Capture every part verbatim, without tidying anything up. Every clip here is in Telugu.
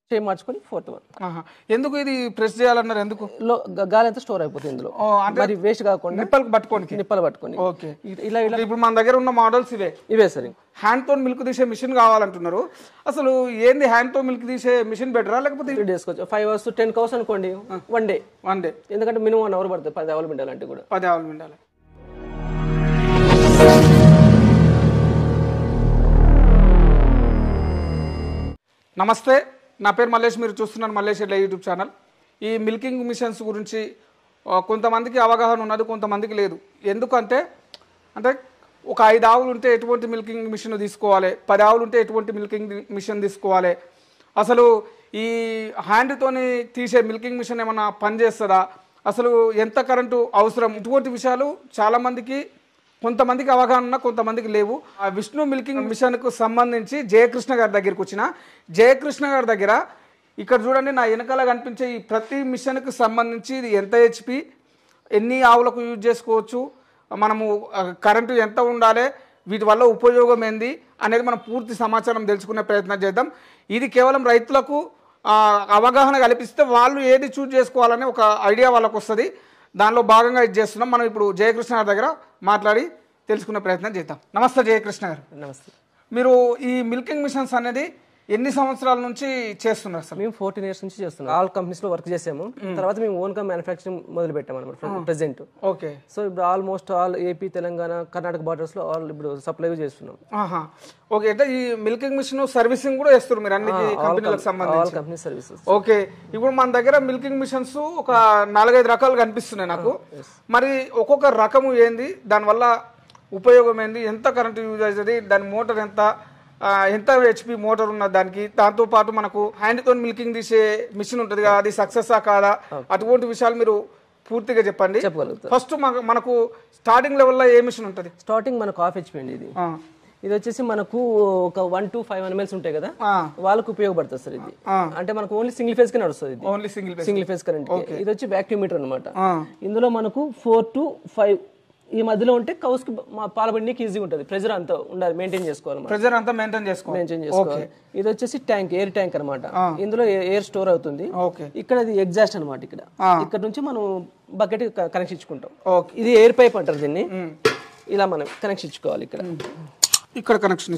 చేయి మార్చుకొని ఫోర్త్ వన్. ఎందుకు ఇది ప్రెస్ చేయాలన్నారు? ఎందుకు? గాలి అంతా స్టోర్ అయిపోతుంది ఇందులో, మరి వేస్ట్ కాకుండా నిప్పలు పట్టుకోనికి నిప్పలు పట్టుకొని. ఓకే, ఇలా ఇలా ఇప్పుడు మన దగ్గర ఉన్న మోడల్స్ ఇవే ఇవే సార్. హ్యాండ్ తో మిల్క్ తీసే మిషన్ కావాలంటున్నారు. అసలు ఏంది హ్యాండ్ తో మిల్క్ తీసే మిషన్ బెటరా లేకపోతే three days five hours ten hours అనుకోండి, వన్ డే వన్ డే ఎందుకంటే మినిమం వన్ అవర్ పడుతుంది పది అవర్ పిండాలంటే కూడా. పది అవర్ పిండాలి. నమస్తే, నా పేరు మల్లేష్, మీరు చూస్తున్నారు మల్లేష్ అడ్లా యూట్యూబ్ ఛానల్. ఈ మిల్కింగ్ మిషన్స్ గురించి కొంతమందికి అవగాహన ఉన్నది, కొంతమందికి లేదు. ఎందుకంటే అంటే ఒక ఐదు ఆవులు ఉంటే ఎటువంటి మిల్కింగ్ మిషన్ తీసుకోవాలి, పది ఆవులు ఉంటే ఎటువంటి మిల్కింగ్ మిషన్ తీసుకోవాలి, అసలు ఈ హ్యాండ్తోని తీసే మిల్కింగ్ మిషన్ ఏమన్నా పనిచేస్తుందా, అసలు ఎంత కరెంటు అవసరం, ఇటువంటి విషయాలు చాలామందికి కొంతమందికి అవగాహన ఉన్న కొంతమందికి లేవు. ఆ విష్ణు మిల్కింగ్ మిషన్కు సంబంధించి జయకృష్ణ గారి దగ్గరికి వచ్చిన జయకృష్ణ గారి దగ్గర ఇక్కడ చూడండి, నా వెనకాల కనిపించే ఈ ప్రతి మిషన్కు సంబంధించి ఇది ఎంత హెచ్పి, ఎన్ని ఆవులకు యూజ్ చేసుకోవచ్చు, మనము కరెంటు ఎంత ఉండాలి, వీటి వల్ల ఉపయోగం ఏంది అనేది మనం పూర్తి సమాచారం తెలుసుకునే ప్రయత్నం చేద్దాం. ఇది కేవలం రైతులకు అవగాహన కల్పిస్తే వాళ్ళు ఏది చూజ్ చేసుకోవాలనే ఒక ఐడియా వాళ్ళకు వస్తుంది. దానిలో భాగంగా ఇది చేస్తున్నాం. మనం ఇప్పుడు జయకృష్ణ గారి దగ్గర మాట్లాడి తెలుసుకునే ప్రయత్నం చేద్దాం. నమస్తే జయకృష్ణ గారు. నమస్తే. మీరు ఈ మిల్కింగ్ మిషన్స్ అనేది ఎన్ని సంవత్సరాల నుంచి చేస్తున్నారు సార్? మేము ఫోర్టీన్ ఇయర్స్ నుంచి చేస్తున్నాం. ఆల్ కంపెనీస్ లో వర్క్ చేసాము. తర్వాత మేము ఓన్ గా మ్యానుఫ్యాక్చరింగ్ మొదలు పెట్టాము అనమాట ప్రెసెంట్. ఓకే. సో ఇప్పుడు almost all AP, Telangana, Karnataka borders లో ఆల్ ఇప్పుడు సప్లై చేస్తున్నాం. ఓకే, అంటే ఈ మిల్కింగ్ మిషన్ సర్వీసింగ్ కూడా చేస్తారు మీరు అన్ని కంపెనీలకు సంబంధించి? Company services. ఓకే, ఇప్పుడు మన దగ్గర మిల్కింగ్ మిషన్స్ ఒక నాలుగైదు రకాలు కనిపిస్తున్నాయి నాకు. మరి ఒక్కొక్క రకము ఏంది, దానివల్ల ఉపయోగం ఏంది, ఎంత కరెంట్ యూజ్ అవుతుంది, దాని మోటార్ ఎంత, ఎంత హెచ్పి మోటార్ ఉన్నది దానికి, దాంతో పాటు మనకు హ్యాండ్తో మిల్కింగ్ తీసే మిషన్ ఉంటుంది కదా, అది సక్సెసా కాదా, అటువంటి విషయాలు మీరు పూర్తిగా చెప్పండి. ఫస్ట్ మనకు స్టార్టింగ్ లెవెల్లో ఏ మిషన్ ఉంటుంది? స్టార్టింగ్ మనకు హాఫ్ హెచ్పి అండి. ఇది ఇది వచ్చేసి మనకు ఒక వన్ టు ఫైవ్ ఎన్ఎల్స్ ఉంటాయి కదా, వాళ్ళకు ఉపయోగపడుతుంది సార్. ఇది అంటే మనకు ఓన్లీ సింగిల్ ఫేజ్ కి నడుస్తుంది. Only single single phase current. ఇది వచ్చి వ్యాక్యూమ్ మీటర్ అనమాట. ఇందులో మనకు ఫోర్ టు ఫైవ్ ఈ మధ్యలో ఉంటే కౌస్ కి పాలబడికి ఈజీగా ఉంటుంది. ప్రెజర్ అంతా ఉండాలి, మెయింటైన్ చేసుకోవాలి, ప్రెజర్ అంతా మెయింటైన్ చేసుకోవాలి మెయింటైన్ చేసుకోవాలి. ఇది వచ్చేసి ట్యాంక్, ఎయిర్ ట్యాంక్ అనమాట. ఇందులో ఎయిర్ స్టోర్ అవుతుంది. ఇక్కడ ఇది ఎగ్జాస్ట్ అనమాట. ఇక్కడ ఇక్కడ నుంచి మనం బకెట్ కనెక్షన్ ఇచ్చుకుంటాం. ఇది ఎయిర్ పైప్ అంటారు దీన్ని. ఇలా మనం కనెక్షన్ ఇచ్చుకోవాలి. ఇక్కడ ఇక్కడ కనెక్షన్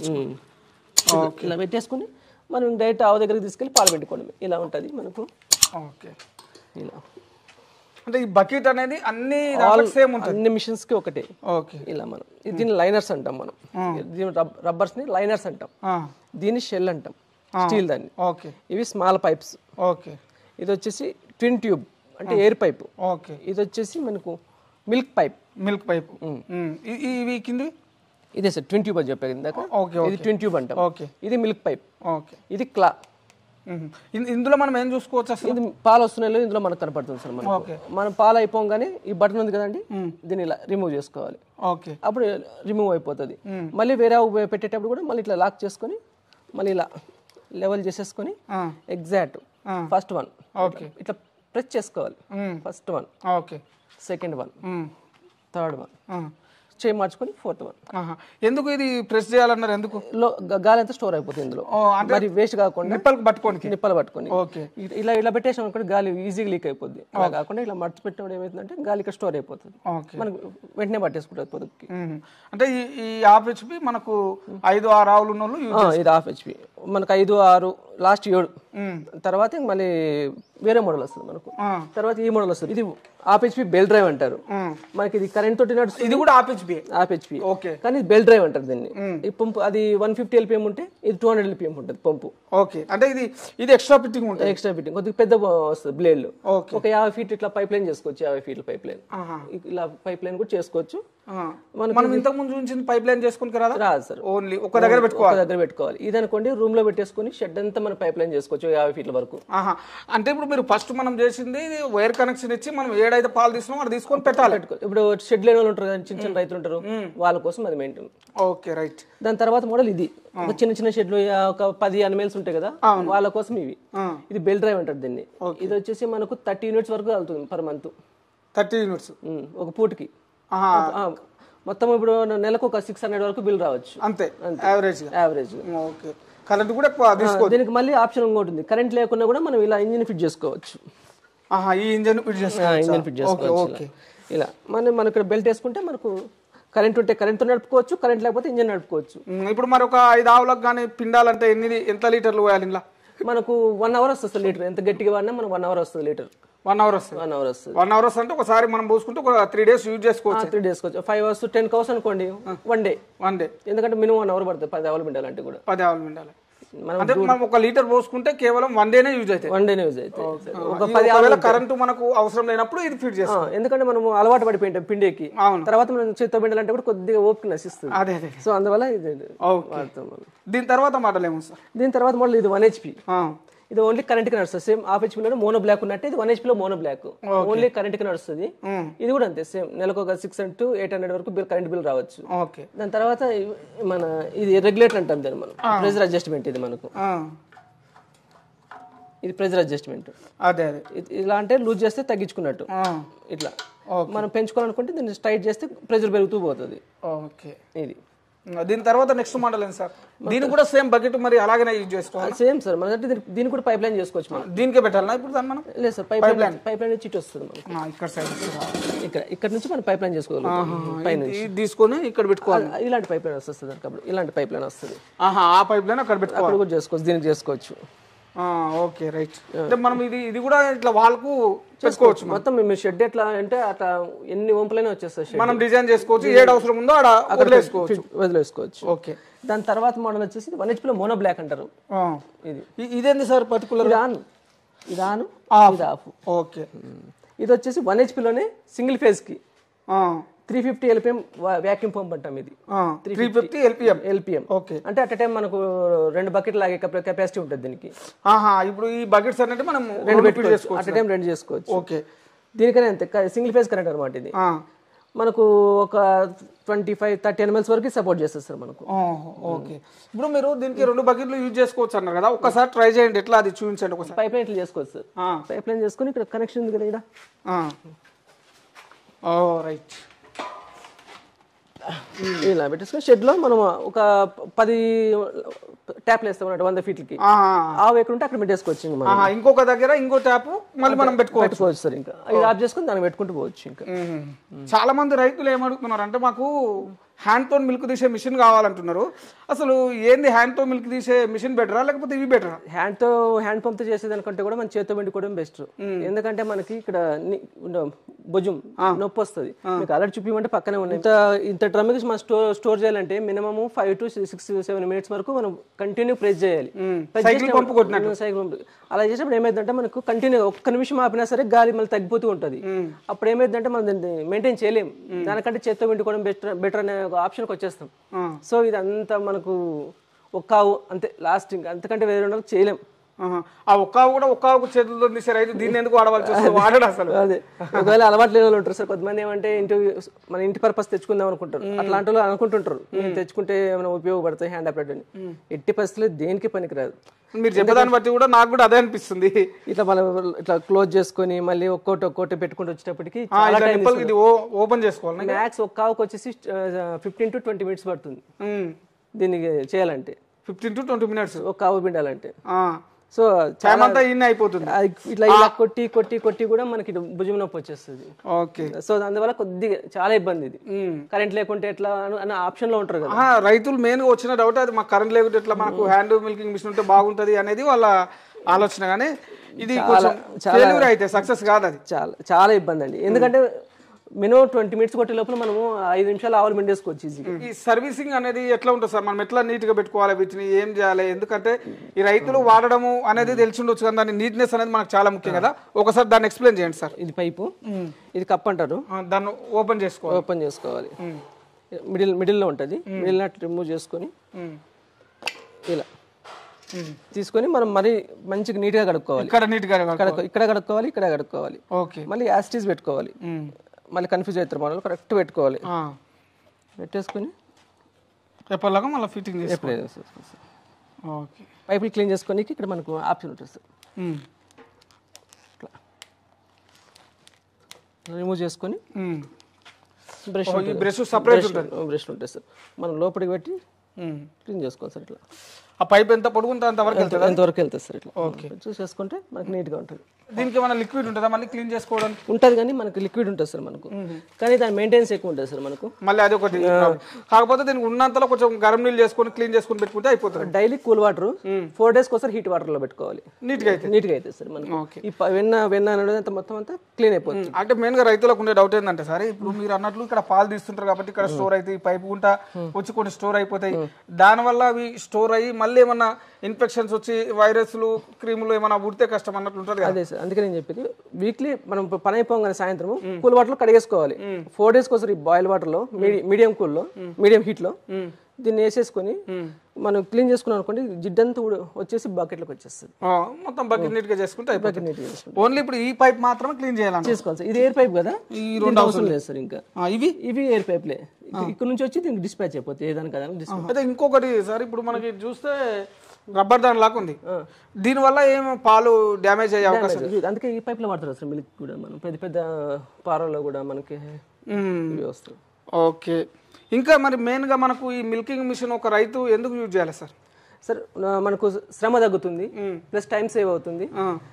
ఇలా పెట్టేసుకుని మనం డైరెక్ట్ ఆవు దగ్గరికి తీసుకెళ్ళి పాలు పెట్టుకోవడం. ఇలా ఉంటుంది మనకు. ఓకే, ఇలా అంటే ఈ బకెట్ అనేది అన్ని సేమ్ ఉంటుంది, అన్ని మిషన్స్ కి ఒకటే. ఓకే, ఇలా మనం దీన్ని లైనర్స్ అంటాం. మనం దీని రబ్బర్స్ ని లైనర్స్ అంటాం. దీన్ని షెల్ అంటాం, స్టీల్ దాన్ని. ఓకే, ఇవి స్మాల్ పైప్స్. ఓకే, ఇది వచ్చేసి ట్విన్ ట్యూబ్ అంటే ఎయిర్ పైప్. ఓకే, ఇది వచ్చేసి మనకు మిల్క్ పైప్. Milk pipe. ఇవి కింది ఇదే సార్ ట్విన్ ట్యూబ్ అని చెప్పాను ఇందాక. ఇది ట్విన్ ట్యూబ్ అంటాం. ఓకే, ఇది మిల్క్ పైప్. ఓకే, ఇది క్లా. ఇందులో మనం ఏం చూసుకోవచ్చు అసలు? ఇది పాలు వస్తున్నాయి, ఇందులో మనకు కనపడుతుంది సార్. మనం మనం పాలు అయిపోగానే ఈ బటన్ ఉంది కదండి, దీన్ని ఇలా రిమూవ్ చేసుకోవాలి. ఓకే, అప్పుడు రిమూవ్ అయిపోతుంది. మళ్ళీ వేరే పెట్టేటప్పుడు కూడా మళ్ళీ ఇట్లా లాక్ చేసుకొని మళ్ళీ ఇలా లెవెల్ చేసేసుకొని ఎగ్జాక్ట్ ఫస్ట్ వన్ ఇట్లా ప్రెస్ చేసుకోవాలి. First one, okay, second one, third one, చేయి మార్చుకొని ఫోర్త్ వన్. ఎందుకు ఇది ప్రెస్ చేయాలన్నారు? ఎందుకు? గాలి అంతా స్టోర్ అయిపోతుంది ఇందులో, మరి వేస్ట్ కాకుండా నిప్పలు పట్టుకోనికి నిప్పలు పట్టుకొని. ఓకే, ఇలా ఇలా పెట్టేసాం అనుకోండి, గాలి ఈజీగా లీక్ అయిపోద్ది. అలా కాకుండా ఇలా మర్చి పెట్టినప్పుడు ఏమవుతుందంటే గాలి ఇక్కడ స్టోర్ అయిపోతుంది, మనకు వెంటనే పట్టేసుకుంటుంది పొద్దుకి. అంటే ఈ హాఫ్ హెచ్పి మనకు ఐదు ఆరు ఆవులు ఉన్న వాళ్ళు ఇది హాఫ్ హెచ్పి. మనకు ఐదు ఆరు లాస్ట్ ఏడు తర్వాత మళ్ళీ వేరే మోడల్ వస్తుంది మనకు. తర్వాత ఈ మోడల్ వస్తుంది. ఇది హాఫ్ హెచ్పి బెల్ డ్రైవ్ అంటారు. మనకి ఇది కరెంట్ తోటి నడుస్తుంది. ఇది కూడా half HP. Half HP. Okay, కానీ బెల్ డ్రైవ్ అంటారు దీన్ని. ఈ పంపు అది వన్ ఫిఫ్టీ ఎల్పిఎం ఉంటే ఇది టూ హండ్రెడ్ ఎల్పిఎం ఉంటుంది పంపు. ఓకే, అంటే ఇది ఇది ఎక్స్ట్రా ఫిట్టింగ్ ఉంటుంది. ఎక్స్ట్రా ఫిట్టింగ్ కొద్దిగా పెద్ద వస్తుంది బ్లేడ్లు. ఒక యాభై ఫీట్ ఇట్లా పైప్ లైన్ చేసుకోవచ్చు. యాభై ఫీట్ల పైప్ లైన్ ఇలా పైప్ లైన్ కూడా చేసుకోవచ్చు. మనం ఇంతకు ముందు నుంచి పైప్ లైన్ చేసుకుని రాదు రాదు సార్. ఓన్లీ ఒక దగ్గర పెట్టుకోవాలి. దగ్గర పెట్టుకోవాలి. ఇది అనుకోండి రూమ్ లో పెట్టేసుకుని షెడ్ అంతా మనం పైప్ లైన్ చేసుకోవచ్చు యాభై ఫీట్ల వరకు. అంటే ఇప్పుడు మీరు ఫస్ట్ మనం చేసింది వైర్ కనెక్షన్ ఇచ్చి మనం ఏడైతే పాలు తీసుకున్నాం అది తీసుకొని పెట్టాలి. ఇప్పుడు షెడ్ లేని వాళ్ళు ఉంటారు, చిన్న చిన్న రైతులు ఉంటారు, వాళ్ళ కోసం అది మెయింటైన్. Okay, right. దాని తర్వాత మోడల్ ఇది చిన్న చిన్న షెడ్లు ఒక పది ఎన్ఎల్స్ ఉంటాయి కదా, వాళ్ళ కోసం ఇవి. ఇది బెల్ డ్రైవ్ అంటారు దీన్ని. ఇది వచ్చేసి మనకు థర్టీ యూనిట్స్ వరకు వెళ్తుంది పర్ మంత్. థర్టీ యూనిట్స్ ఒక పూటకి. మొత్తం ఇప్పుడు నెలకు ఒక సిక్స్ హండ్రెడ్ వరకు బిల్ రావచ్చు. అంతే యావరేజ్ యావరేజ్. ఓకే, కరెంట్ కూడా ఎక్కువ తీసుకోవచ్చు. దీనికి మళ్ళీ ఆప్షన్ ఇంకోటి ఉంది, కరెంట్ లేకుండా కూడా మనం ఇలా ఇంజిన్ ఫిట్ చేసుకోవచ్చు. ఆహా ఈ ఇంజిన్ ఫిట్ చేసుకోవచ్చు. ఇంజిన్ ఫిట్ చేసుకోవచ్చు ఇలా. మనం మనం ఇక్కడ బెల్ట్ వేసుకుంటే మనకు కరెంట్ ఉంటే కరెంట్తో నడుపుకోవచ్చు, కరెంట్ లేకపోతే ఇంజిన్ నడుపుకోవచ్చు. ఇప్పుడు మరి ఒక ఐదు ఆవులకు కానీ పిండాలంటే ఎన్ని ఎంత లీటర్లు పోయాలి ఇలా? మనకు వన్ అవర్ వస్తుంది లీటర్, ఎంత గట్టిగా వాడినా మనకు వన్ అవర్ వస్తుంది లీటర్. వన్ అవర్ వస్తుంది వన్ అవర్ వస్తుంది వన్ అవర్ వస్తుంది అంటే ఒకసారి మనం పోసుకుంటే ఒక త్రీ డేస్ యూజ్ చేసుకోవచ్చు. Three days five hours ten hours అనుకోండి, వన్ డే వన్ డే ఎందుకంటే మినిమం వన్ అవర్ పడుతుంది పది ఆవులు పిండాలంటే కూడా. పది ఆవులు పిండాలి అంటే మనం ఒక లీటర్ పోసుకుంటే కేవలం వన్ డేనే యూజ్ అవుతాయి. వన్ డేనే యూజ్ అవుతాయి. ఒక పది ఆవుల కరెంట్ మనకు అవసరం లేనప్పుడు ఇది ఫిట్ చేస్తాం. ఎందుకంటే మనం అలవాటు పడిపోయింటాం పిండికి, తర్వాత మనం చేత్తో పిండాలంటే కూడా కొద్దిగా ఓపిక నశిస్తుంది. అదే అదే సో అందువల్ల ఇది వాడతాం మనం. దీని తర్వాత మోడల్ ఏమో సార్? దీని తర్వాత మోడల్ ఇది వన్ హెచ్పి. ఇది ఓన్లీ కరెంట్ కి నడుస్తుంది. సేమ్ హాఫ్ హెచ్పీలో మోనో బ్లాక్ ఉన్నట్టు ఇది వన్ హెచ్పీలో మోనో బ్లాక్, ఓన్లీ కరెంట్ కి నడుస్తుంది. ఇది కూడా అంతే సేమ్, నెలకు ఒక six hundred to eight hundred వరకు బిల్ కరెంట్ బిల్ రావచ్చు. దాని తర్వాత మన ఇది రెగ్యులేటర్ అంటాం దాన్ని మనం, ప్రెజర్ అడ్జస్ట్మెంట్. ఇది మనకు ఇది ప్రెజర్ అడ్జస్ట్మెంట్. అదే అదే ఇలా అంటే లూజ్ చేస్తే తగ్గించుకున్నట్టు, ఇట్లా మనం పెంచుకోవాలనుకుంటే దీన్ని స్ట్రైట్ చేస్తే ప్రెజర్ పెరుగుతూ పోతుంది. ఓకే ఇది. దీని తర్వాత నెక్స్ట్ మోడల్ ఏంటి సార్? దీని కూడా సేమ్ బకెట్ మరి అలాగనే యూజ్ చేసుకోవాలి? సేమ్ సార్, మన దీన్ని కూడా పైప్ లైన్ చేసుకోవచ్చు మనం. దీనికే పెట్టాలన్నా ఇప్పుడు దాన్ని మనం? లేదు sir, pipe line pipe line చిట్ వస్తుంది మనకి ఇక్కడ సైడ్, ఇక్కడ ఇక్కడ నుంచి మనం పైప్ లైన్ చేసుకోవాలి. పైన తీసుకొని ఇక్కడ పెట్టుకోవాలి. ఇలాంటి పైప్ లైన్ వస్తుంది కాబట్టి ఇలాంటి పైప్ లైన్ వస్తుంది. ఆ పైప్ లైన్ అక్కడ పెట్టుకోవాలి. అక్కడ కూడా చేసుకోవచ్చు, దీనికి చేసుకోవచ్చు. Okay right. అంటే మనం ఇది ఇది కూడా ఇట్లా వాళ్ళకు చేసుకోవచ్చు మొత్తం. మీ షెడ్ ఎట్లా అంటే అట్లా ఎన్ని వంపులైనా వచ్చేస్తాయి, మనం డిజైన్ చేసుకోవచ్చు. ఏడు అవసరం ఉందో అక్కడ వదిలేసుకోవచ్చు వదిలేసుకోవచ్చు ఓకే. దాని తర్వాత మోడల్ వచ్చేసి వన్ హెచ్పీలో మోనో బ్లాక్ అంటారు. ఇది ఇదేంది సార్ పర్టికులర్? ఇది ఆన్, ఇది ఆన్, ఇది ఆఫ్. ఓకే. ఇది వచ్చేసి వన్ హెచ్పీలోనే సింగిల్ ఫేజ్ కి three fifty LPM vacuum pump అంటాం. ఇది three fifty LPM LPM okay. అంటే అట్ టైం మనకు రెండు బకెట్ లాగే కెపాసిటీ ఉంటుంది దీనికి. ఇప్పుడు ఈ బకెట్స్ అంటే మనం రెండు పెట్టుకోవచ్చు, అట్ టైం రెండు చేసుకోవచ్చు. ఓకే. దీనికనే అంతే, సింగిల్ ఫేజ్ కరెంట్ అనమాట ఇది. మనకు ఒక ట్వంటీ ఫైవ్ థర్టీ ఎన్ఎల్స్ వరకు సపోర్ట్ చేస్తుంది సార్ మనకు. ఓకే. ఇప్పుడు మీరు దీనికి రెండు బకెట్లు యూజ్ చేసుకోవచ్చు అన్నారు కదా, ఒకసారి ట్రై చేయండి, ఎట్లా అది చూపించండి ఒకసారి. పైప్ లైన్ ఇట్లా చేసుకోవచ్చు సార్. పైప్ లైన్ చేసుకుని ఇక్కడ కనెక్షన్ ఉంది కదా ఇక్కడ. రైట్. ఇలా పెట్టేసుకుని షెడ్ లో మనం ఒక పది ట్యాప్లు వేస్తాం అన్నట్టు వంద ఫీట్లకి. ఆవు ఎక్కడ ఉంటే అక్కడ పెట్టేసుకోవచ్చు. ఇంకొక దగ్గర ఇంకో ట్యాప్ మళ్ళీ మనం పెట్టుకోవచ్చు సార్. ఇంకా ఇది ఆఫ్ చేసుకుని దాన్ని పెట్టుకుంటూ పోవచ్చు. ఇంకా చాలా మంది రైతులు ఏమడుగుతున్నారు అంటే మాకు హ్యాండ్ తో మిల్క్ తీసే మిషన్ కావాలంటున్నారు. అసలు ఏంది హ్యాండ్ తో మిల్క్ తీసే మిషన్ బెటరా లేకపోతే ఇవి బెటరా? హ్యాండ్ తో హ్యాండ్ పంప్ తో చేసేదానికంటే కూడా మన చేతితో పిండుకోవడం బెస్ట్. ఎందుకంటే మనకి ఇక్కడ భుజం నొప్పి వస్తుంది. మీకు అలర్ట్ చూపించమంటే పక్కనే ఉన్నాయి. ఇంత ఇంత డ్రమ్ మనం స్టోర్ స్టోర్ చేయాలంటే minimum five to six seven minutes వరకు మనం కంటిన్యూ ప్రెస్ చేయాలి. సైకిల్ పంప్ అలా చేసినప్పుడు ఏమైందంటే మనకు కంటిన్యూ ఒక్క నిమిషం ఆపినా సరే గాలి మళ్ళీ తగ్గిపోతూ ఉంటది. అప్పుడు ఏమైందంటే మనం మెయింటైన్ చేయలేము. దానికంటే చేతితో పిండుకోవడం బెటర్ బెటర్ అనే ఆప్షన్కి వచ్చేస్తాం. సో ఇది అంతా మనకు ఒక్క ఆవు అంతే లాస్ట్, ఇంకా అంతకంటే వేరే ఉండదు, చేయలేం. ఆ ఒక్క కూడా ఒక్క చేతులతో తీసే రైతు దీన్ని ఎందుకు వాడవలసి వస్తుంది? వాడడు అసలు. అదే ఒకవేళ అలవాటు లేని వాళ్ళు ఉంటారు సార్. కొంతమంది ఏమంటే ఇంటి మన ఇంటి పర్పస్ తెచ్చుకుందాం అనుకుంటారు. అట్లాంటి వాళ్ళు అనుకుంటుంటారు నేను తెచ్చుకుంటే ఏమైనా ఉపయోగపడతాయి హ్యాండ్ ఆపరేట్ అని. ఎట్టి పరిస్థితులు దేనికి పనికిరాదు. మీరు చెప్పేదాన్ని బట్టి కూడా నాకు కూడా అదే అనిపిస్తుంది. ఇట్లా మనం ఇట్లా క్లోజ్ చేసుకుని మళ్ళీ ఒక్కోటి ఒక్కోటి పెట్టుకుంటూ వచ్చేటప్పటికి ఓపెన్ చేసుకోవాలి. మ్యాక్స్ ఒక్క ఆవుకు వచ్చేసి ఫిఫ్టీన్ టు ట్వంటీ మినిట్స్ పడుతుంది దీనికి చేయాలంటే. ఫిఫ్టీన్ టు ట్వంటీ మినిట్స్ ఒక ఆవు పిండాలంటే. సో చాలా అయిపోతుంది. ఇట్లా ఇలా కొట్టి కొట్టి కొట్టి కూడా మనకి భుజం నొప్పి వచ్చేస్తుంది. ఓకే. సో అందువల్ల కొద్దిగా చాలా ఇబ్బంది. ఇది కరెంట్ లేకుంటే ఎట్లా అన్న ఆప్షన్ లో ఉంటారు కదా రైతులు. మెయిన్ గా వచ్చిన డౌట్ అది, మాకు కరెంట్ లేకుంటే ఎట్లా, మనకు హ్యాండ్ మిల్కింగ్ మిషన్ ఉంటే బాగుంటది అనేది వాళ్ళ ఆలోచన. కానీ ఇది ఫెయిల్యూర్ అయితే సక్సెస్ కాదు. అది చాలా చాలా ఇబ్బంది అండి. ఎందుకంటే మినిమం ట్వంటీ మినిట్స్ కొట్టే లోపల మనము ఐదు నిమిషాలు ఆవులు పిండేసుకోవచ్చు ఈజీగా. ఈ సర్వీసింగ్ అనేది ఎట్లా ఉంటుంది సార్? మనం ఎట్లా నీట్ గా పెట్టుకోవాలి, వీటిని ఏం చేయాలి? ఎందుకంటే ఈ రైతులు వాడడము అనేది తెలిసి ఉండొచ్చు కానీ దాని నీట్నెస్ అనేది మనకు చాలా ముఖ్యం కదా. ఒకసారి దాన్ని ఎక్స్ప్లెయిన్ చేయండి సార్. ఇది పైపు, ఇది కప్ అంటారు. దాన్ని ఓపెన్ చేసుకోవాలి. ఓపెన్ చేసుకోవాలి. మిడిల్ మిడిల్ లో ఉంటుంది. మిడిల్ నట్ రిమూవ్ చేసుకొని ఇలా తీసుకొని మనం మరి మంచిగా నీట్ గా కడుక్కోవాలి. ఇక్కడ నీట్ గా ఇక్కడ కడుక్కోవాలి, ఇక్కడ కడుక్కోవాలి. ఓకే. మళ్ళీ యాసిటీస్ పెట్టుకోవాలి. మళ్ళీ కన్ఫ్యూజ్ అవుతారు మనం, కరెక్ట్ పెట్టుకోవాలి. పెట్టేసుకుని ఎప్పటిలాగా మళ్ళీ ఫిట్టింగ్ చేసుకోవాలి. ఓకే. పైపులు క్లీన్ చేసుకొని ఇక్కడ మనకు ఆప్షన్ ఉంటుంది సార్. రిమూవ్ చేసుకొని బ్రష్ బ్రష్ సపరేట్ ఉంటుంది. బ్రష్ ఉంటుంది సార్. మనం లోపలికి పెట్టి క్లీన్ చేసుకోవాలి సార్. ఇట్లా ఆ పైప్ ఎంత పొడుగుంటే అంతవరకు వెళ్తుంది ఎంతవరకు వెళ్తుంది సార్ ఇట్లా ఓకే చూసేసుకుంటే మనకి నీట్గా ఉంటుంది దీనికి ఏమైనా లిక్విడ్ ఉంటుందా మళ్ళీ క్లీన్ చేసుకోవడానికి ఉంటుంది కానీ మనకు లిక్విడ్ ఉంటుంది సార్ మనకు కానీ దాని మెయింటెనెన్స్ ఎక్కువ ఉంటుంది సార్ మనకు మళ్ళీ అది ఒకటి కాకపోతే దీనికి ఉన్నంతలో కొంచెం గరం నీళ్ళు చేసుకొని క్లీన్ చేసుకొని పెట్టుకుంటే అయిపోతుంది daily cool water four days ఒకసారి హీట్ వాటర్ లో పెట్టుకోవాలి నీట్గా అయితే నీట్గా అయితే సార్ మనకి ఈ వెన్న వెన్న అనేది అంత మొత్తం అంతా క్లీన్ అయిపోతుంది అంటే మెయిన్ గా రైతులకు ఉండే డౌట్ ఏంటంటే సార్ ఇప్పుడు మీరు అన్నట్లు ఇక్కడ పాలు తీస్తుంటారు కాబట్టి ఇక్కడ స్టోర్ అయితే ఈ పైపు గుంట వచ్చి కొన్ని స్టోర్ అయిపోతాయి దాని వల్ల అవి స్టోర్ అయ్యి మళ్ళీ ఏమన్నా ఇన్ఫెక్షన్స్ వచ్చి వైరస్లు క్రీములు ఏమైనా ఉడితే కష్టం అన్నట్లు ఉంటుంది అదే సార్ అందుకే నేను చెప్పేది వీక్లీ మనం పని అయిపోగానే సాయంత్రం కూల్ వాటర్ లో కడిగేసుకోవాలి ఫోర్ డేస్ కోసం బాయిల్ వాటర్ లో మీడియం కూల్ లో మీడియం హీట్ లో దీన్ని వేసేసుకొని మనం క్లీన్ చేసుకున్నాం అనుకోండి జిడ్డంతా వచ్చేసి బకెట్ లోకి వచ్చేస్తుంది మొత్తం బకెట్ నీట్ గా చేసుకుంటే ఓన్లీ ఇప్పుడు ఈ పైప్ మాత్రం క్లీన్ చేయాలి చేసుకోవాలి సార్ ఇది ఎయిర్ పైప్ కదా ఈ రెండు అవసరం లేదు సార్ ఇంకా ఇవి ఇవి ఎయిర్ పైప్లే ఇక్కడ నుంచి వచ్చి దీనికి డిస్పాచ్ అయిపోతుంది ఏదాని కదా అయితే ఇంకొకటి సార్ ఇప్పుడు మనకి చూస్తే రబ్బర్ దాని లాగా ఉంది దీని వల్ల ఏం పాలు డ్యామేజ్ అయ్యే అవకాశం అందుకే ఈ పైప్ లో వాడతారు సార్ మిల్క్ కూడా మనం పెద్ద పెద్ద పారల్లో కూడా మనకి వస్తుంది ఓకే ఇంకా మరి మెయిన్ గా మనకు ఈ మిల్కింగ్ మిషన్ ఒక రైతు ఎందుకు యూజ్ చేయాలి సార్ సార్ మనకు శ్రమ తగ్గుతుంది ప్లస్ టైం సేవ్ అవుతుంది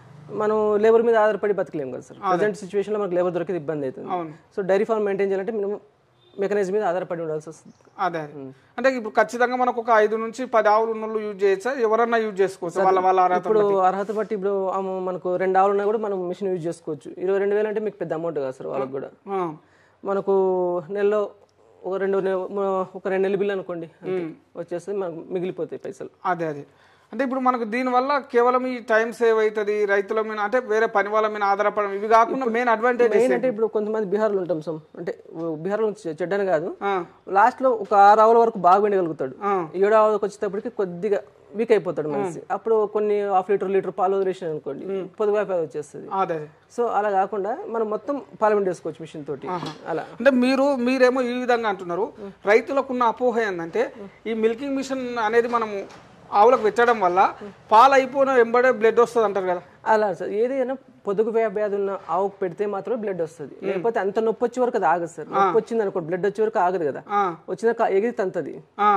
మనం లేబర్ మీద ఆధారపడి బతకలేము కదా సార్ ప్రజెంట్ సిచ్యువేషన్ లో మనకు లేబర్ దొరికేది ఇబ్బంది అవుతుంది సో డైరీ ఫార్మ్ మెయింటైన్ చేయాలంటే మినిమం మెకానిజం మీద ఆధారపడి ఉండాల్సి వస్తుంది అదే అంటే ఇప్పుడు ఖచ్చితంగా మనకు ఒక ఐదు నుంచి పది ఆవులు ఉన్న యూజ్ చేయొచ్చా ఎవరన్నా యూజ్ చేసుకోవచ్చు వాళ్ళ వాళ్ళ అర్హత ఇప్పుడు అర్హత బట్టి ఇప్పుడు మనకు రెండు ఆవులు ఉన్నా కూడా మనం మిషన్ యూజ్ చేసుకోవచ్చు ఇరవై రెండు వేలు అంటే మీకు పెద్ద అమౌంట్ కదా సార్ వాళ్ళకి కూడా మనకు నెలలో ఒక రెండు ఒక రెండు నెలల బిల్లు అనుకోండి వచ్చేస్తే మనకు మిగిలిపోతాయి పైసలు అదే అదే అంటే ఇప్పుడు మనకు దీనివల్ల కేవలం ఈ టైం సేవ్ అవుతుంది రైతుల మీద అంటే వేరే పని వాళ్ళ మీద ఆధారపడడం ఇవి కాకుండా మెయిన్ అడ్వాంటేజ్ ఏంటంటే ఇప్పుడు కొంతమంది బీహార్లో ఉంటాం సార్ అంటే బీహార్లో చెడ్డని కాదు లాస్ట్ లో ఒక ఆరు ఆవుల వరకు బాగా వెండగలుగుతాడు ఏడు ఆవులకు వచ్చేటప్పటికి కొద్దిగా వీక్ అయిపోతాడు మనిషి అప్పుడు కొన్ని హాఫ్ లీటర్ లీటర్ పాలు వదిలేసిన అనుకోండి పొదుగు వ్యాపారం వచ్చేస్తుంది సో అలా కాకుండా మనం మొత్తం పాలు వేసుకోవచ్చు మిషన్ తోటి అలా అంటే మీరు మీరేమో ఈ విధంగా అంటున్నారు రైతులకు ఉన్న అపోహ ఏంటంటే ఈ మిల్కింగ్ మిషన్ అనేది మనము ఆవులకు పెట్టడం వల్ల పాలు అయిపోయిన వెంబడే బ్లడ్ వస్తుంది అంటారు కదా అలా సార్ ఏదైనా పొదుగు వ్యాధి ఉన్న ఆవుకు పెడితే మాత్రమే బ్లడ్ వస్తుంది లేకపోతే అంత నొప్పి వచ్చే వరకు అది ఆగదు సార్ నొప్పి వచ్చింది అనుకో బ్లడ్ వచ్చే వరకు ఆగదు కదా వచ్చిన ఎగిరి తంతది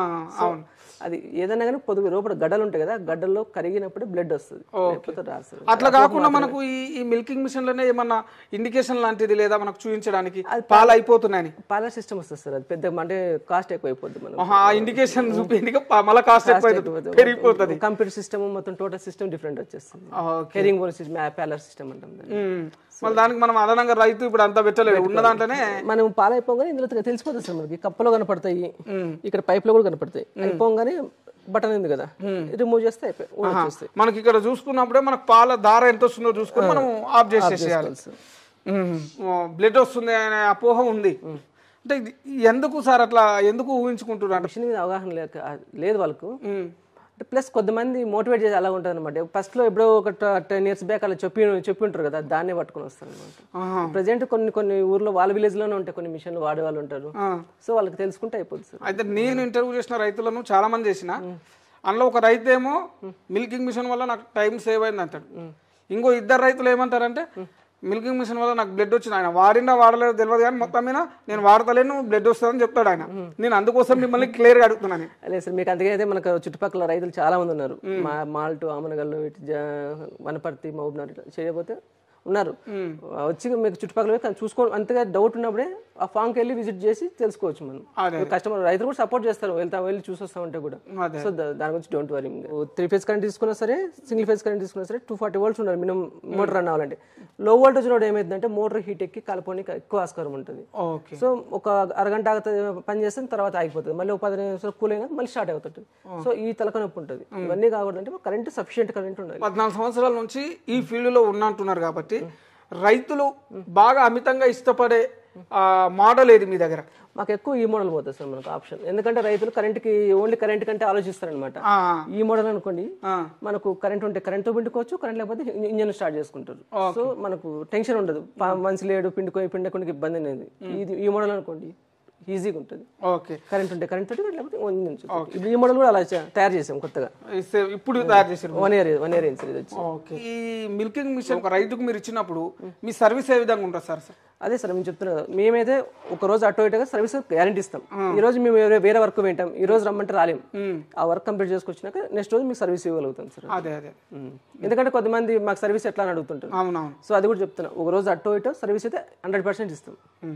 అది ఏదైనా కానీ పొదుగు లోపల గడ్డలు ఉంటాయి కదా గడ్డల్లో కరిగినప్పుడు బ్లడ్ వస్తుంది అట్లా కాకుండా మనకు ఈ మిల్కింగ్ మిషన్ లోనే ఏమన్నా ఇండికేషన్ లాంటిది లేదా మనకు చూపించడానికి పాలు అయిపోతున్నాయని పాల సిస్టమ్ వస్తుంది సార్ అది పెద్ద అంటే కాస్ట్ ఎక్కువ అయిపోద్ది మనం ఆ ఇండికేషన్ చూపించి మళ్ళీ కాస్ట్ ఎక్కువ పెరిగిపోతుంది కంప్యూటర్ సిస్టమ్ మొత్తం టోటల్ సిస్టమ్ డిఫరెంట్ వచ్చేస్తుంది కెరింగ్ ప్యాలర్ సిస్టమ్ అంటాం మళ్ళీ దానికి మనం అదనంగా రైతు ఇప్పుడు అంతా పెట్టలేదు ఉన్న దాంట్లోనే మనం పాలు అయిపోగానే ఇందులో తెలిసిపోతుంది సార్ మనకి కప్పలో కనపడతాయి ఇక్కడ పైప్ లో కూడా కనపడతాయి అయిపోగానే బటన్ ఉంది కదా రిమూవ్ చేస్తే అయిపోయి మనకి ఇక్కడ చూసుకున్నప్పుడే మనకు పాల దార ఎంత వస్తుందో చూసుకుని మనం ఆఫ్ చేసేయాలి బ్లడ్ వస్తుంది అనే అపోహ ఉంది అంటే ఎందుకు సార్ అట్లా ఎందుకు ఊహించుకుంటున్నారు మిషన్ మీద అవగాహన లేక లేదు వాళ్ళకు ప్లస్ కొంతమంది మోటివేట్ చేసి అలా ఉంటుంది అనమాట ఫస్ట్ లో ఎప్పుడో ఒక టెన్ ఇయర్స్ బ్యాక్ అలా చెప్పి చెప్పి ఉంటారు కదా దాన్నే పట్టుకుని వస్తారు అనమాట ప్రెసెంట్ కొన్ని కొన్ని ఊర్లో వాళ్ళ విలేజ్ లోనే ఉంటాయి కొన్ని మిషన్లు వాడే వాళ్ళు ఉంటారు సో వాళ్ళకి తెలుసుకుంటే అయిపోతుంది సార్ అయితే నేను ఇంటర్వ్యూ చేసిన రైతులను చాలా మంది చేసిన అందులో ఒక రైతు ఏమో మిల్కింగ్ మిషన్ వల్ల నాకు టైం సేవ్ అయింది అంటాడు ఇంకో ఇద్దరు రైతులు ఏమంటారంటే మిల్కింగ్ మిషన్ వల్ల నాకు బ్లడ్ వచ్చింది ఆయన వాడినా వాడలేదు తెలియదు కానీ మొత్తం మీద నేను వాడతలేను బ్లడ్ వస్తుందని చెప్తాడు ఆయన నేను అందుకోసం మిమ్మల్ని క్లియర్ గా అడుగుతున్నాను లేదు సార్ మీకు అందుకే అయితే మనకు చుట్టుపక్కల రైతులు చాలా మంది ఉన్నారు మా మాల్టు ఆమనగల్లు వనపర్తి మహబూబ్నగర్ చేయకపోతే ఉన్నారు వచ్చి మీకు చుట్టుపక్కల చూసుకో అంతగా డౌట్ ఉన్నప్పుడే ఆ ఫామ్కి వెళ్ళి విజిట్ చేసి తెలుసుకోవచ్చు మనం కస్టమర్ రైతులు కూడా సపోర్ట్ చేస్తారు వెళ్తా వెళ్ళి చూసొస్తా ఉంటే కూడా సో దాని గురించి don't worry three phase current తీసుకున్నా సరే సింగిల్ ఫేజ్ కరెంట్ తీసుకున్నా సరే టూ ఫార్టీ వోల్ట్స్ ఉండాలి మినిమం మోటార్ రన్ అవ్వాలంటే లో వోల్టేజ్ రోడ్ ఏమైందంటే మోటార్ హీట్ ఎక్కి కలపడానికి ఎక్కువ ఆస్కారం ఉంటుంది సో ఒక అరగంట పని చేస్తే తర్వాత ఆగిపోతుంది మళ్ళీ ఒక పది నిమిషాలు కూల్ అయినా మళ్ళీ స్టార్ట్ అవుతుంది సో ఈ తలక నొప్పి ఉంటుంది ఇవన్నీ కాకూడదంటే కరెంట్ సఫిషియెంట్ కరెంట్ ఉండాలి పద్నాలుగు సంవత్సరాల నుంచి ఈ ఫీల్డ్ లో ఉన్నట్టున్నారు కాబట్టి రైతులు బాగా అమితంగా ఇష్టపడే మోడల్ ఏది మీ దగ్గర మాకు ఎక్కువ ఈ మోడల్ పోతుంది సార్ మనకు ఆప్షన్ ఎందుకంటే రైతులు కరెంట్ కి ఓన్లీ కరెంట్ కంటే ఆలోచిస్తారు అనమాట ఈ మోడల్ అనుకోండి మనకు కరెంట్ ఉంటే కరెంట్ తో పిండుకోవచ్చు కరెంట్ లేకపోతే ఇంజన్ స్టార్ట్ చేసుకుంటారు సో మనకు టెన్షన్ ఉండదు మనిషి లేడు పిండుకొని పిండకుండా ఇబ్బంది అనేది ఇది ఈ మోడల్ అనుకోండి ఈజీగా ఉంటుంది. ఓకే, కరెంట్ ఉంటే కరెంట్ తోటి లేకపోతే ఇంజిన్ తోటి. ఇప్పుడు ఈ మోడల్ కూడా అలా చే- తయారు చేసాం కొత్తగా, ఇప్పుడు తయారు చేశారు. వన్ ఇయర్ వన్ ఇయర్ అయింది సార్ ఇది వచ్చి. ఓకే, ఈ మిల్కింగ్ మిషన్ ఒక రైతుకు మీరు ఇచ్చినప్పుడు మీ సర్వీస్ ఏ విధంగా ఉంటుంది సార్? సార్ అదే సార్ మేము చెప్తున్నా కదా, మేమైతే ఒక రోజు అటో ఇటుగా సర్వీస్ గ్యారంటీ ఇస్తాం. ఈ రోజు మేము వేరే వేరే వర్క్ వింటాం, ఈ రోజు రమ్మంటే రాలేము. ఆ వర్క్ కంప్లీట్ చేసుకొచ్చినాక నెక్స్ట్ రోజు మీకు సర్వీస్ ఇవ్వగలుగుతాం సార్. అదే అదే ఎందుకంటే కొంతమంది మాకు సర్వీస్ ఎట్లా అని అడుగుతుంటారు. అవునవును, సో అది కూడా చెప్తున్నా, ఒక రోజు అటో ఇటో సర్వీస్ అయితే హండ్రెడ్ పర్సెంట్ ఇస్తాం.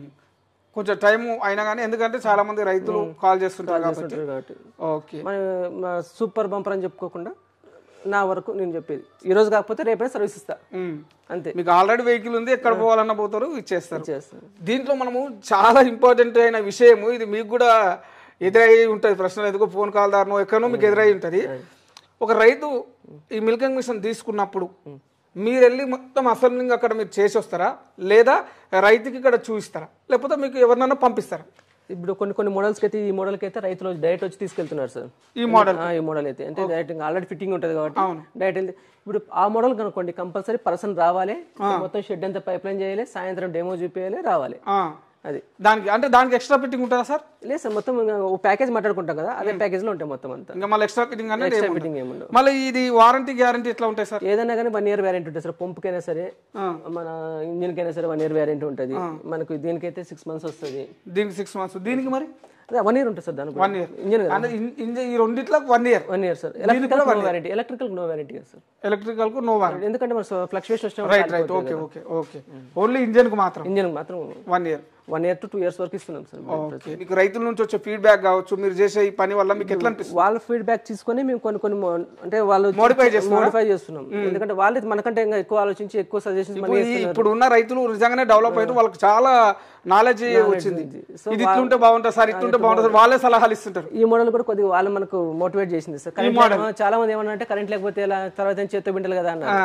కొంచెం టైం అయినా కానీ, ఎందుకంటే చాలా మంది రైతులు కాల్ చేస్తుంటారు కాబట్టి. ఓకే, మన సూపర్ బంపర్ అని చెప్పుకోకుండా నా వరకు నేను చెప్పేది, ఈ రోజు కాకపోతే రేపైనా సర్వీస్ ఇస్తా అంతే. మీకు ఆల్రెడీ వెహికల్ ఉంది, ఎక్కడ పోవాలన్న పోతారు, ఇచ్చేస్తారు. దీంట్లో మనము చాలా ఇంపార్టెంట్ అయిన విషయము, ఇది మీకు కూడా ఎదురై ఉంటుంది ప్రశ్నలు, ఎందుకో ఫోన్ కాల్ దారినో ఎక్కడో మీకు ఎదురై ఉంటుంది. ఒక రైతు ఈ మిల్కింగ్ మిషన్ తీసుకున్నప్పుడు మీరు వెళ్ళి మొత్తం అసెంబ్లింగ్ అక్కడ మీరు చేసి వస్తారా, లేదా రైతుకి ఇక్కడ చూపిస్తారా, లేకపోతే మీకు ఎవరినైనా పంపిస్తారా? ఇప్పుడు కొన్ని కొన్ని మోడల్స్ అయితే, ఈ మోడల్ కి అయితే రైతులు డైరెక్ట్ వచ్చి తీసుకెళ్తున్నారు సార్. ఈ మోడల్ ఈ మోడల్ అయితే అంటే డైరెక్ట్ ఆల్రెడీ ఫిట్టింగ్ ఉంటుంది కాబట్టి డైరెక్ట్ వెళ్తే, ఇప్పుడు ఆ మోడల్ కనుకోండి కంపల్సరీ పర్సన్ రావాలి, మొత్తం షెడ్ అంతా పైప్ లైన్ చేయాలి, సాయంత్రం డెమో చూపించాలి, రావాలి. అది దానికి అంటే దానికి ఎక్స్ట్రా ఫిట్టింగ్ ఉంటుందా సార్? లేదు సార్, మొత్తం ఒక ప్యాకేజ్ మాట్లాడుకుంటాం కదా, అదే ప్యాకేజ్ లో ఉంటాయి మొత్తం అంతా. ఇంకా మళ్ళీ ఎక్స్ట్రా ఫిట్టింగ్ అనేది ఎక్స్ట్రా ఫిట్టింగ్ ఏముండదు. మళ్ళీ ఇది వారంటీ గ్యారంటీ ఎట్లా ఉంటాయి సార్? ఏదైనా కానీ వన్ ఇయర్ వ్యారంటీ ఉంటుంది సార్. పంపుకైనా సరే, మన ఇంజిన్ కైనా సరే వన్ ఇయర్ వ్యారంటీ ఉంటుంది మనకు. దీనికైతే సిక్స్ మంత్స్ వస్తుంది. దీనికి సిక్స్ మంత్స్, దీనికి మరి అదే వన్ ఇయర్ ఉంటుంది సార్. దానికి వన్ ఇయర్ ఇంజిన్, ఈ రెండిట్లో one year one year sir. Electrical no warranty, electrical no warranty sir. Electrical కు నో వారంటీ, ఎందుకంటే మన ఫ్లక్చుయేషన్ వచ్చిన. Right right okay okay okay only engine కు మాత్రం, ఇంజిన్ మాత్రం one year one year to two years వరకు ఇస్తున్నాం సార్. మీకు రైతుల నుంచి వచ్చే ఫీడ్బ్యాక్ కావచ్చు, మీరు చేసే ఈ పని వల్ల మీకు ఎట్లా అనిపిస్తుంది? వాళ్ళ ఫీడ్బ్యాక్ తీసుకొని మేము కొన్ని కొన్ని అంటే వాళ్ళు మోడిఫై చేస్తున్నాం మోడిఫై చేస్తున్నాం. ఎందుకంటే వాళ్ళు మనకంటే ఇంకా ఎక్కువ ఆలోచించి ఎక్కువ సజెషన్స్. ఇప్పుడు ఉన్న రైతులు నిజంగానే డెవలప్ అయితే వాళ్ళకి చాలా నాలెడ్జ్ వచ్చింది. ఇది ఇట్లుంటే బాగుంటుంది సార్, ఇట్లుంటే బాగుంటుంది, వాళ్ళే సలహాలు ఇస్తుంటారు. ఈ మోడల్ కూడా కొద్దిగా వాళ్ళు మనకు మోటివేట్ చేసింది సార్. చాలా మంది ఏమన్నా అంటే కరెంట్ లేకపోతే ఇలా తర్వాత చేత్తో బింటలు కదా అన్న,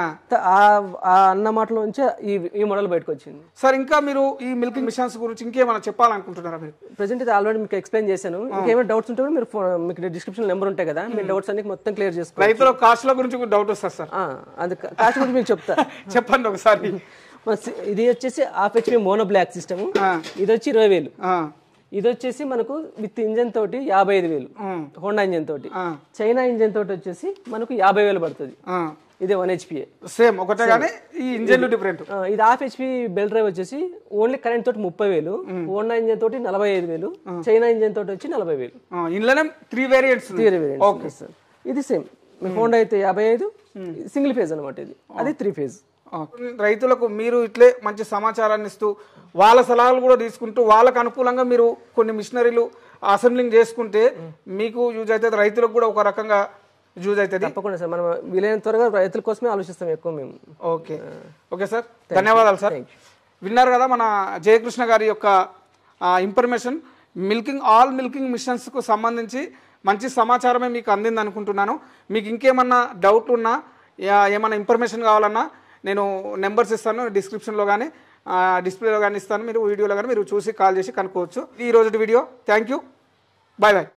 ఆ అన్న మాటలో నుంచి ఈ మోడల్ బయటకు వచ్చింది సార్. ఇంకా మీరు ఈ మిల్కింగ్ మిషన్స్ గురించి ఇంకేమైనా చెప్పాలనుకుంటున్నారా మీరు? ప్రెసెంట్ ఇది ఆల్రెడీ మీకు ఎక్స్ప్లెయిన్ చేశాను. ఇంకేమైనా డౌట్స్ ఉంటే మీరు మీకు డిస్క్రిప్షన్ నెంబర్ ఉంటాయి కదా, మీ డౌట్స్ అన్ని మొత్తం క్లియర్ చేసుకోండి. రైతుల కాస్ట్ల గురించి డౌట్ వస్తుంది సార్, అది కాస్ట్ గురించి మీకు చెప్తా. చెప్పండి ఒకసారి. ఇది వచ్చేసి half HP mono block system, ఇది వచ్చి ఇరవై వేలు. ఇది వచ్చేసి మనకు విత్ ఇంజన్ తోటి యాభై ఐదు వేలు, హోండా ఇంజన్ తోటి. చైనా ఇంజన్ తోటి వచ్చేసి మనకు యాభై వేలు పడుతుంది. ఇది వన్ హెచ్పి సేమ్ ఒకటే కానీ ఈ ఇంజన్ డిఫరెంట్. ఇది హాఫ్ హెచ్పి బెల్ డ్రైవ్ వచ్చేసి ఓన్లీ కరెంట్ తోటి ముప్పై వేలు, హోండా ఇంజన్ తోటి నలభై ఐదు వేలు, చైనా ఇంజన్ తోటి వచ్చి నలభై వేలు. ఇందులోనే three variants three variants okay sir. ఇది సేమ్ హోండా అయితే యాభై ఐదు, సింగిల్ ఫేజ్ అనమాట ఇది, అది త్రీ ఫేజ్. రైతులకు మీరు ఇట్లే మంచి సమాచారాన్ని ఇస్తూ వాళ్ళ సలహాలు కూడా తీసుకుంటూ వాళ్ళకు అనుకూలంగా మీరు కొన్ని మిషనరీలు అసెంబ్లింగ్ చేసుకుంటే మీకు యూజ్ అవుతుంది, రైతులకు కూడా ఒక రకంగా యూజ్ అవుతుంది. తప్పకుండా సార్, మనం వీలైన త్వరగా రైతుల కోసమే ఆలోచిస్తాం ఎక్కువ మేము. ఓకే ఓకే సార్, ధన్యవాదాలు సార్. విన్నారు కదా మన జయకృష్ణ గారి యొక్క ఇన్ఫర్మేషన్. మిల్కింగ్ ఆల్ మిల్కింగ్ మిషన్స్కు సంబంధించి మంచి సమాచారమే మీకు అందింది అనుకుంటున్నాను. మీకు ఇంకేమన్నా డౌట్ ఉన్నా, ఏమన్నా ఇన్ఫర్మేషన్ కావాలన్నా నేను నెంబర్స్ ఇస్తాను డిస్క్రిప్షన్లో కానీ డిస్ప్లేలో కానీ ఇస్తాను. మీరు వీడియోలో కానీ మీరు చూసి కాల్ చేసి కనుక్కోవచ్చు. ఈ రోజు video thank you, bye bye.